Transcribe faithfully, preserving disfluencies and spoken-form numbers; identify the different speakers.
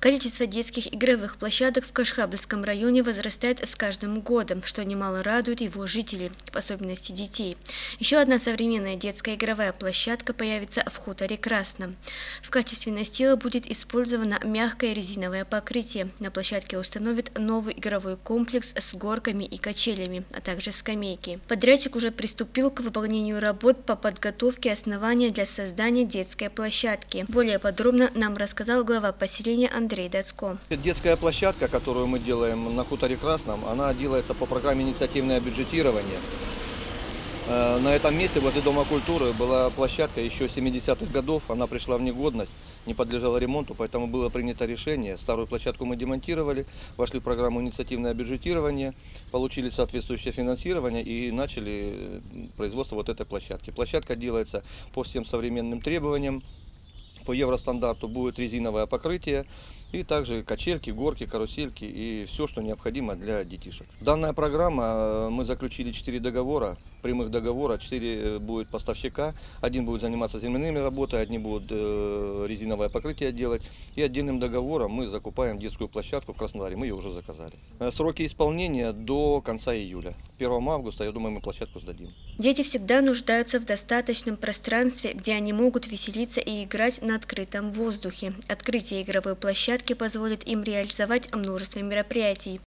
Speaker 1: Количество детских игровых площадок в Кашхабльском районе возрастает с каждым годом, что немало радует его жителей, в особенности детей. Еще одна современная детская игровая площадка появится в хуторе Красном. В качестве настила будет использовано мягкое резиновое покрытие. На площадке установят новый игровой комплекс с горками и качелями, а также скамейки. Подрядчик уже приступил к выполнению работ по подготовке основания для создания детской площадки. Более подробно нам рассказал глава поселения Андрей Дацко.
Speaker 2: Детская площадка, которую мы делаем на хуторе Красном, она делается по программе инициативное бюджетирование. На этом месте возле Дома культуры была площадка еще семидесятых годов, она пришла в негодность, не подлежала ремонту, поэтому было принято решение. Старую площадку мы демонтировали, вошли в программу инициативное бюджетирование, получили соответствующее финансирование и начали производство вот этой площадки. Площадка делается по всем современным требованиям. По евростандарту будет резиновое покрытие и также качельки, горки, карусельки и все, что необходимо для детишек. Данная программа, мы заключили четыре договора, прямых договора, четыре будет поставщика. Один будет заниматься земляными работами, одни будут резиновое покрытие делать. И отдельным договором мы закупаем детскую площадку в Краснодаре, мы ее уже заказали. Сроки исполнения до конца июля. первого августа, я думаю, мы площадку сдадим.
Speaker 1: Дети всегда нуждаются в достаточном пространстве, где они могут веселиться и играть на открытом воздухе. Открытие игровой площадки позволит им реализовать множество мероприятий.